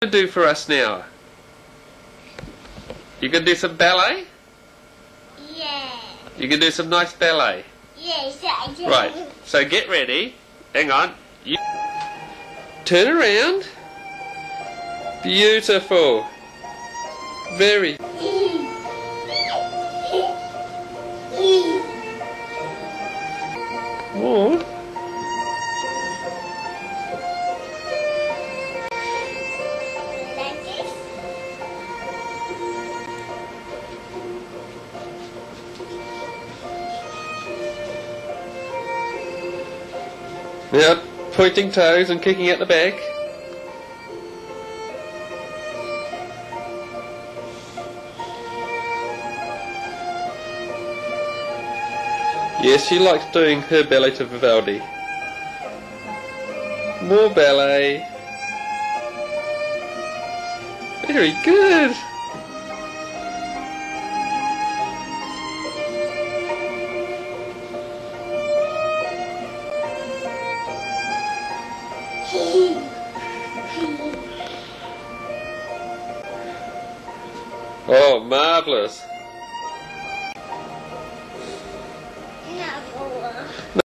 Do for us now? You gonna do some ballet? Yeah. You can do some nice ballet? Yes, I do. Right, so get ready. Hang on. You turn around. Beautiful. Very. More. Like this. Now, pointing toes and kicking at the back. Yes, she likes doing her ballet to Vivaldi. More ballet. Very good. Oh, marvellous.